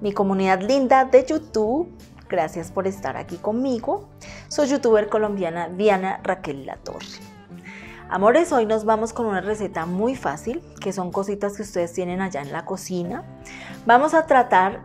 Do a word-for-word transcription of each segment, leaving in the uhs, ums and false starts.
mi comunidad linda de YouTube. Gracias por estar aquí conmigo. Soy youtuber colombiana Diana Raquel Latorre. Amores, hoy nos vamos con una receta muy fácil, que son cositas que ustedes tienen allá en la cocina. Vamos a tratar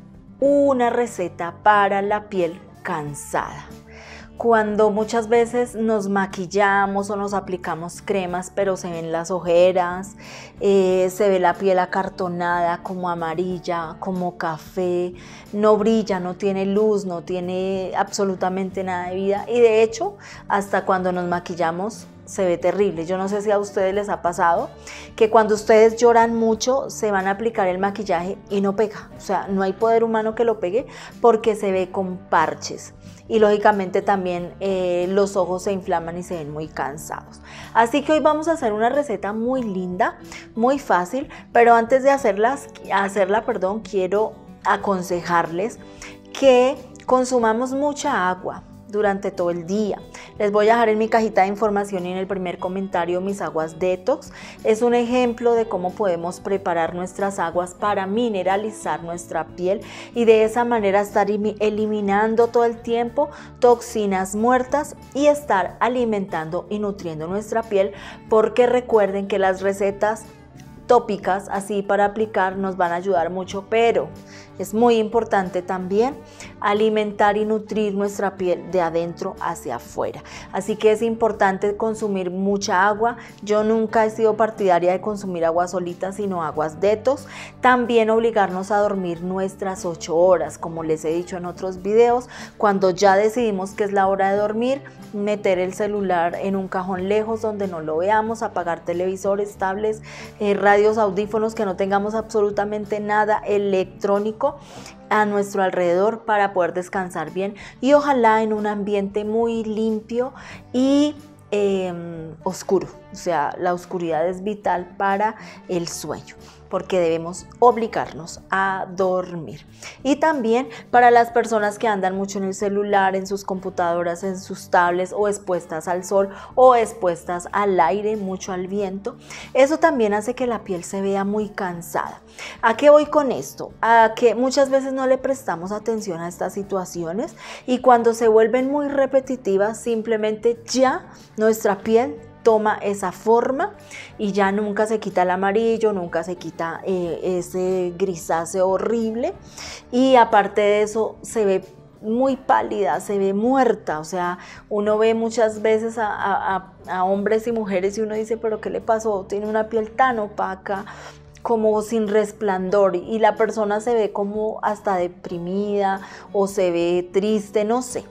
una receta para la piel cansada. Cuando muchas veces nos maquillamos o nos aplicamos cremas, pero se ven las ojeras, eh, se ve la piel acartonada, como amarilla, como café, no brilla, no tiene luz, no tiene absolutamente nada de vida. Y de hecho, hasta cuando nos maquillamos se ve terrible. Yo no sé si a ustedes les ha pasado que cuando ustedes lloran mucho se van a aplicar el maquillaje y no pega. O sea, no hay poder humano que lo pegue porque se ve con parches. Y lógicamente también eh, los ojos se inflaman y se ven muy cansados. Así que hoy vamos a hacer una receta muy linda, muy fácil, pero antes de hacerlas, hacerla, perdón, quiero aconsejarles que consumamos mucha agua durante todo el día. Les voy a dejar en mi cajita de información y en el primer comentario mis aguas detox. Es un ejemplo de cómo podemos preparar nuestras aguas para mineralizar nuestra piel y de esa manera estar eliminando todo el tiempo toxinas muertas y estar alimentando y nutriendo nuestra piel, porque recuerden que las recetas tópicas así para aplicar nos van a ayudar mucho, pero es muy importante también alimentar y nutrir nuestra piel de adentro hacia afuera. Así que es importante consumir mucha agua. Yo nunca he sido partidaria de consumir agua solita, sino aguas detox. También obligarnos a dormir nuestras ocho horas, como les he dicho en otros videos. Cuando ya decidimos que es la hora de dormir, meter el celular en un cajón lejos donde no lo veamos, apagar televisores, tablets, eh, radios, audífonos, que no tengamos absolutamente nada electrónico a nuestro alrededor para poder descansar bien, y ojalá en un ambiente muy limpio y eh, oscuro. O sea, la oscuridad es vital para el sueño, porque debemos obligarnos a dormir. Y también para las personas que andan mucho en el celular, en sus computadoras, en sus tablets, o expuestas al sol o expuestas al aire, mucho al viento, eso también hace que la piel se vea muy cansada. ¿A qué voy con esto? A que muchas veces no le prestamos atención a estas situaciones y cuando se vuelven muy repetitivas, simplemente ya nuestra piel toma esa forma y ya nunca se quita el amarillo, nunca se quita eh, ese grisáceo horrible, y aparte de eso se ve muy pálida, se ve muerta. O sea, uno ve muchas veces a, a, a hombres y mujeres y uno dice, pero ¿qué le pasó? Tiene una piel tan opaca, como sin resplandor, y la persona se ve como hasta deprimida o se ve triste, no sé.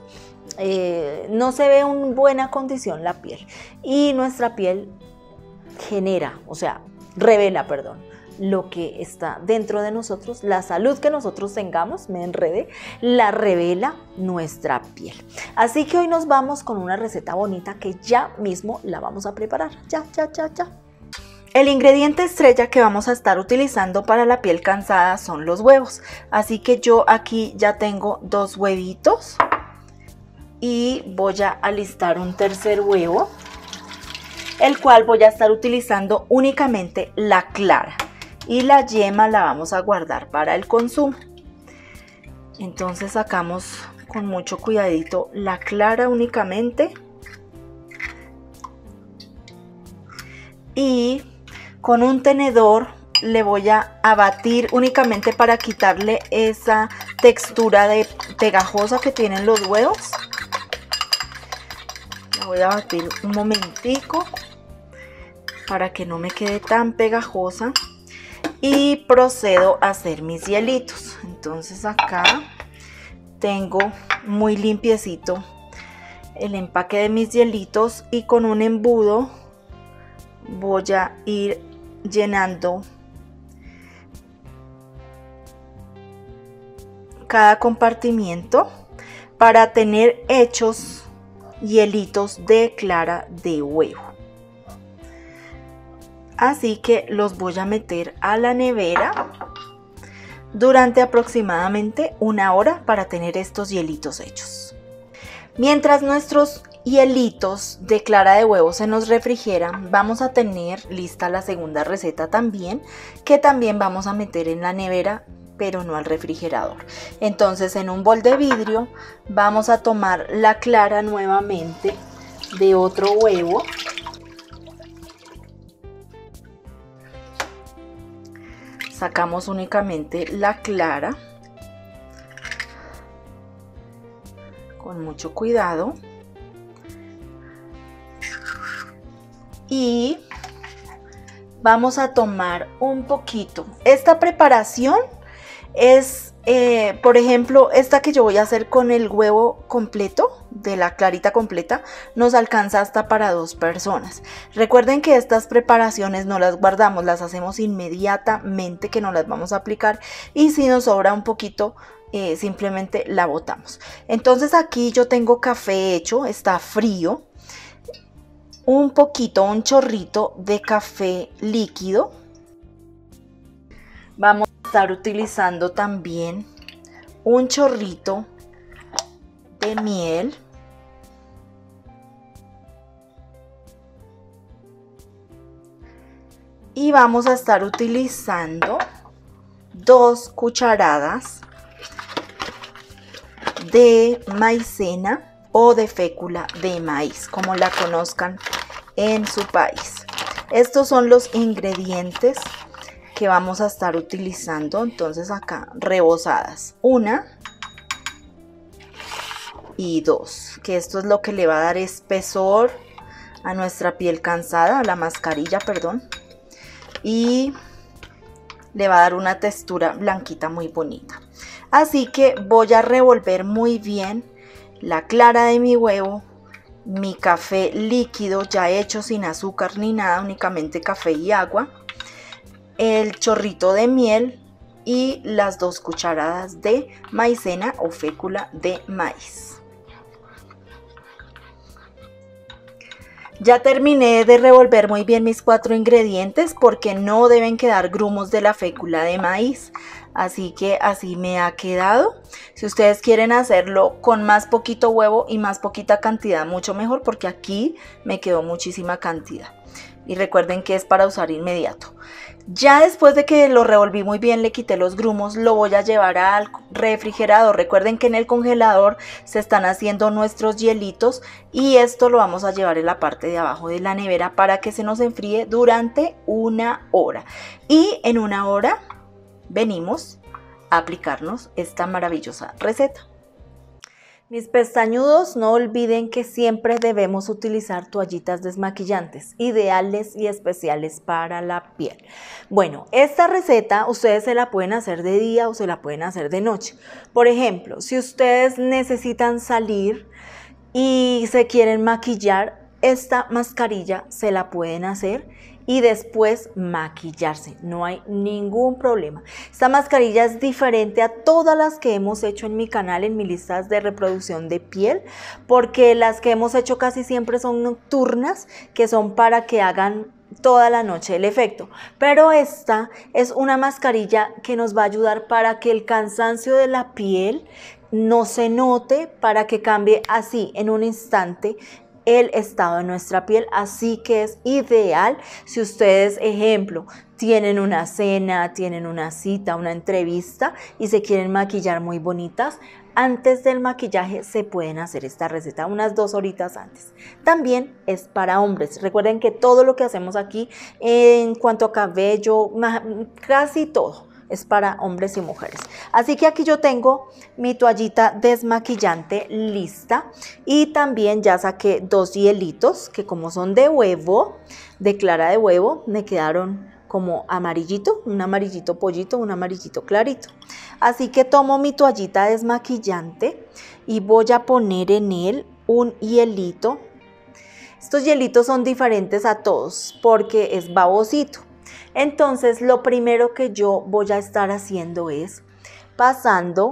Eh, no se ve en buena condición la piel, y nuestra piel genera, o sea, revela, perdón, lo que está dentro de nosotros. La salud que nosotros tengamos, me enredé, la revela nuestra piel. Así que hoy nos vamos con una receta bonita que ya mismo la vamos a preparar. Ya, ya, ya, ya. El ingrediente estrella que vamos a estar utilizando para la piel cansada son los huevos. Así que yo aquí ya tengo dos huevitos y voy a alistar un tercer huevo, el cual voy a estar utilizando únicamente la clara, y la yema la vamos a guardar para el consumo. Entonces sacamos con mucho cuidadito la clara únicamente, y con un tenedor le voy a batir únicamente para quitarle esa textura de pegajosa que tienen los huevos. La voy a batir un momentico para que no me quede tan pegajosa, y procedo a hacer mis hielitos. Entonces acá tengo muy limpiecito el empaque de mis hielitos, y con un embudo voy a ir llenando cada compartimiento para tener hechos hielitos de clara de huevo. Así que los voy a meter a la nevera durante aproximadamente una hora para tener estos hielitos hechos. Mientras nuestros hielitos de clara de huevo se nos refrigeran, vamos a tener lista la segunda receta también, que también vamos a meter en la nevera pero no al refrigerador. Entonces en un bol de vidrio vamos a tomar la clara nuevamente de otro huevo. Sacamos únicamente la clara con mucho cuidado y vamos a tomar un poquito. Esta preparación es, eh, por ejemplo, esta que yo voy a hacer con el huevo completo, de la clarita completa, nos alcanza hasta para dos personas. Recuerden que estas preparaciones no las guardamos, las hacemos inmediatamente que nos las vamos a aplicar, y si nos sobra un poquito, eh, simplemente la botamos. Entonces aquí yo tengo café hecho, está frío, un poquito, un chorrito de café líquido. Vamos a estar utilizando también un chorrito de miel. Y vamos a estar utilizando dos cucharadas de maicena o de fécula de maíz, como la conozcan en su país. Estos son los ingredientes que vamos a estar utilizando. Entonces acá rebozadas, una y dos, que esto es lo que le va a dar espesor a nuestra piel cansada, a la mascarilla, perdón, y le va a dar una textura blanquita muy bonita. Así que voy a revolver muy bien la clara de mi huevo, mi café líquido ya hecho sin azúcar ni nada, únicamente café y agua, el chorrito de miel y las dos cucharadas de maicena o fécula de maíz. Ya terminé de revolver muy bien mis cuatro ingredientes porque no deben quedar grumos de la fécula de maíz. Así que así me ha quedado. Si ustedes quieren hacerlo con más poquito huevo y más poquita cantidad, mucho mejor, porque aquí me quedó muchísima cantidad. Y recuerden que es para usar inmediato. Ya después de que lo revolví muy bien, le quité los grumos, lo voy a llevar al refrigerador. Recuerden que en el congelador se están haciendo nuestros hielitos y esto lo vamos a llevar en la parte de abajo de la nevera para que se nos enfríe durante una hora. Y en una hora venimos a aplicarnos esta maravillosa receta. Mis pestañudos, no olviden que siempre debemos utilizar toallitas desmaquillantes, ideales y especiales para la piel. Bueno, esta receta ustedes se la pueden hacer de día o se la pueden hacer de noche. Por ejemplo, si ustedes necesitan salir y se quieren maquillar, esta mascarilla se la pueden hacer y después maquillarse, no hay ningún problema. Esta mascarilla es diferente a todas las que hemos hecho en mi canal, en mis listas de reproducción de piel, porque las que hemos hecho casi siempre son nocturnas, que son para que hagan toda la noche el efecto, pero esta es una mascarilla que nos va a ayudar para que el cansancio de la piel no se note, para que cambie así en un instante el estado de nuestra piel. Así que es ideal si ustedes, ejemplo, tienen una cena, tienen una cita, una entrevista y se quieren maquillar muy bonitas. Antes del maquillaje se pueden hacer esta receta unas dos horitas antes. También es para hombres. Recuerden que todo lo que hacemos aquí en cuanto a cabello, casi todo, es para hombres y mujeres. Así que aquí yo tengo mi toallita desmaquillante lista y también ya saqué dos hielitos que, como son de huevo, de clara de huevo, me quedaron como amarillito, un amarillito pollito, un amarillito clarito. Así que tomo mi toallita desmaquillante y voy a poner en él un hielito. Estos hielitos son diferentes a todos porque es babosito. Entonces lo primero que yo voy a estar haciendo es pasando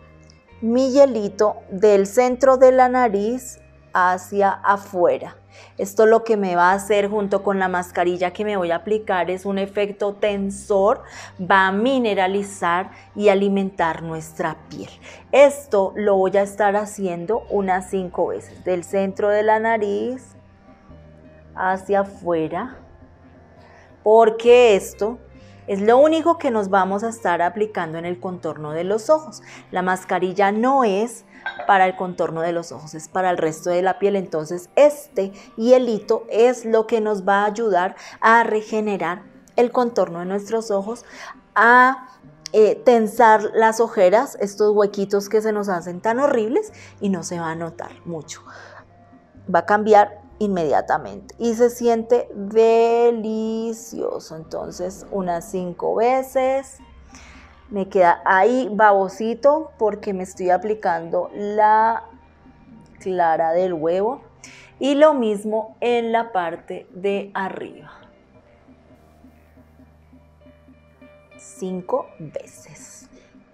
mi hielito del centro de la nariz hacia afuera. Esto lo que me va a hacer, junto con la mascarilla que me voy a aplicar, es un efecto tensor, va a mineralizar y alimentar nuestra piel. Esto lo voy a estar haciendo unas cinco veces, del centro de la nariz hacia afuera, porque esto Es lo único que nos vamos a estar aplicando en el contorno de los ojos. La mascarilla no es para el contorno de los ojos, es para el resto de la piel. Entonces este hielito es lo que nos va a ayudar a regenerar el contorno de nuestros ojos, a eh, tensar las ojeras, estos huequitos que se nos hacen tan horribles, y no se va a notar mucho. Va a cambiar inmediatamente y se siente delicioso. Entonces unas cinco veces. Me queda ahí babosito porque me estoy aplicando la clara del huevo, y lo mismo en la parte de arriba. Cinco veces.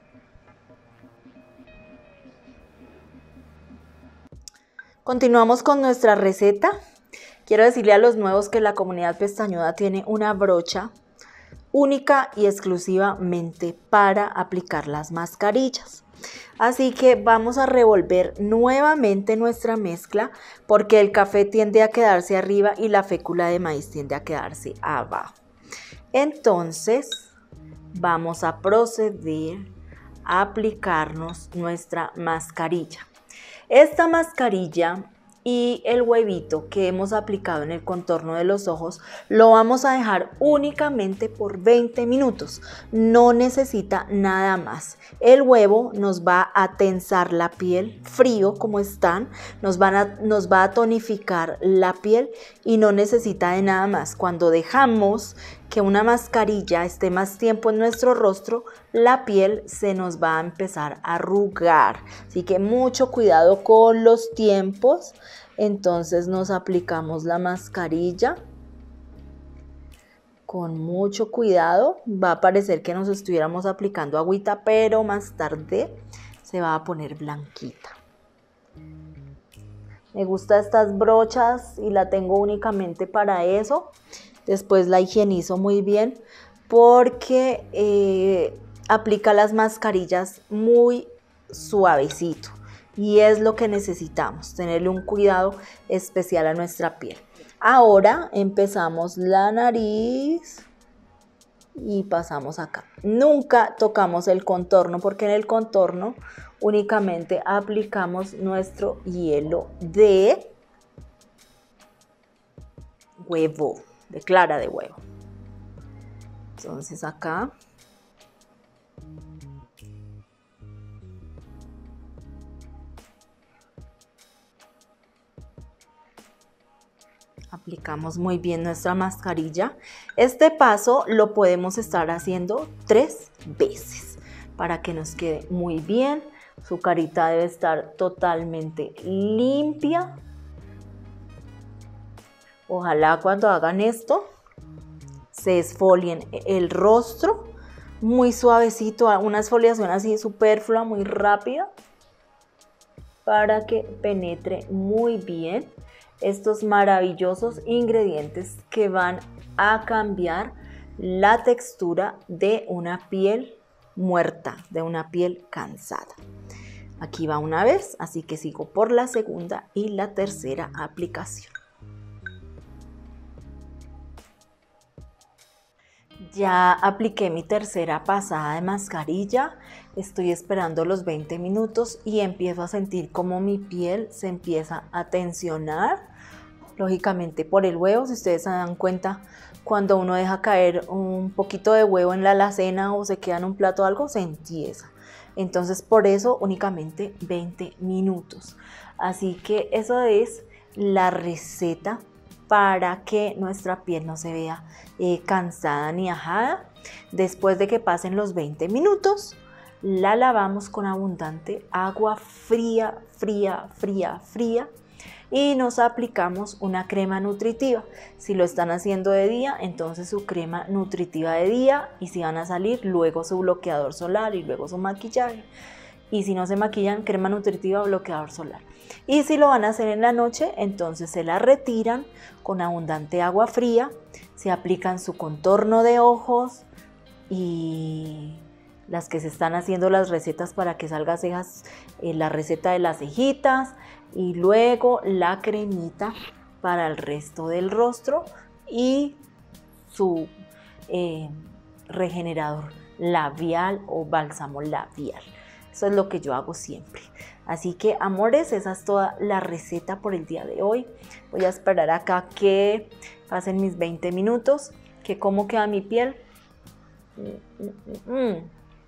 Continuamos con nuestra receta. Quiero decirle a los nuevos que la comunidad pestañuda tiene una brocha única y exclusivamente para aplicar las mascarillas. Así que vamos a revolver nuevamente nuestra mezcla, porque el café tiende a quedarse arriba y la fécula de maíz tiende a quedarse abajo. Entonces vamos a proceder a aplicarnos nuestra mascarilla. Esta mascarilla y el huevito que hemos aplicado en el contorno de los ojos lo vamos a dejar únicamente por veinte minutos. No necesita nada más. El huevo nos va a tensar la piel, frío como están, nos, van a, nos va a tonificar la piel y no necesita de nada más. Cuando dejamos que una mascarilla esté más tiempo en nuestro rostro, la piel se nos va a empezar a arrugar. Así que mucho cuidado con los tiempos. Entonces nos aplicamos la mascarilla con mucho cuidado. Va a parecer que nos estuviéramos aplicando agüita, pero más tarde se va a poner blanquita. Me gustan estas brochas y la tengo únicamente para eso. Después la higienizo muy bien porque eh, aplica las mascarillas muy suavecito, y es lo que necesitamos, tenerle un cuidado especial a nuestra piel. Ahora empezamos la nariz y pasamos acá. Nunca tocamos el contorno, porque en el contorno únicamente aplicamos nuestro hielo de huevo, de clara de huevo. Entonces acá aplicamos muy bien nuestra mascarilla. Este paso lo podemos estar haciendo tres veces para que nos quede muy bien. Su carita debe estar totalmente limpia. Ojalá cuando hagan esto se esfolien el rostro muy suavecito, una esfoliación así superflua, muy rápida, para que penetre muy bien estos maravillosos ingredientes que van a cambiar la textura de una piel muerta, de una piel cansada. Aquí va una vez, así que sigo por la segunda y la tercera aplicación. Ya apliqué mi tercera pasada de mascarilla, estoy esperando los veinte minutos y empiezo a sentir como mi piel se empieza a tensionar, lógicamente por el huevo. Si ustedes se dan cuenta, cuando uno deja caer un poquito de huevo en la alacena o se queda en un plato o algo, se entiesa. Entonces por eso únicamente veinte minutos. Así que eso es la receta para que nuestra piel no se vea eh, cansada ni ajada. Después de que pasen los veinte minutos, la lavamos con abundante agua fría, fría, fría, fría, y nos aplicamos una crema nutritiva. Si lo están haciendo de día, entonces su crema nutritiva de día, y si van a salir, luego su bloqueador solar y luego su maquillaje. Y si no se maquillan, crema nutritiva o bloqueador solar. Y si lo van a hacer en la noche, entonces se la retiran con abundante agua fría, se aplican su contorno de ojos y las que se están haciendo las recetas para que salga cejas, eh, la receta de las cejitas, y luego la cremita para el resto del rostro y su eh, regenerador labial o bálsamo labial. Eso es lo que yo hago siempre. Así que, amores, esa es toda la receta por el día de hoy. Voy a esperar acá que pasen mis veinte minutos, que cómo queda mi piel. Mm, mm, mm.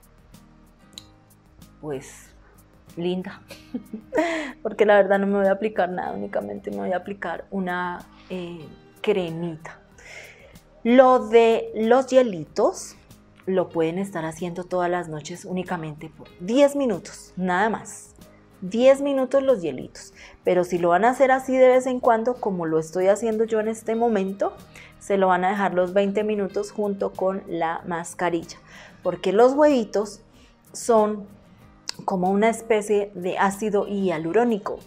Pues linda, porque la verdad no me voy a aplicar nada, únicamente me voy a aplicar una eh, cremita. Lo de los hielitos lo pueden estar haciendo todas las noches únicamente por diez minutos, nada más. diez minutos los hielitos, pero si lo van a hacer así de vez en cuando, como lo estoy haciendo yo en este momento, se lo van a dejar los veinte minutos junto con la mascarilla, porque los huevitos son como una especie de ácido hialurónico,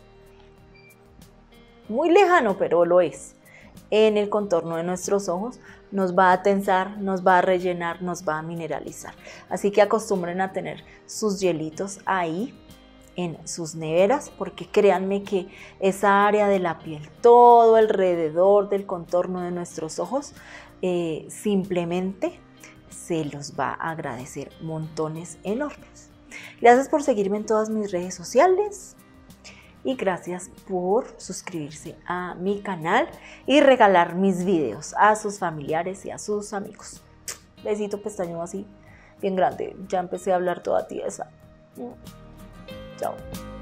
muy lejano, pero lo es. En el contorno de nuestros ojos nos va a tensar, nos va a rellenar, nos va a mineralizar. Así que acostumbren a tener sus hielitos ahí en sus neveras, porque créanme que esa área de la piel, todo alrededor del contorno de nuestros ojos, eh, simplemente se los va a agradecer montones enormes. Gracias por seguirme en todas mis redes sociales y gracias por suscribirse a mi canal y regalar mis videos a sus familiares y a sus amigos. Besito pestañudo así, bien grande. Ya empecé a hablar toda tiesa. Chao.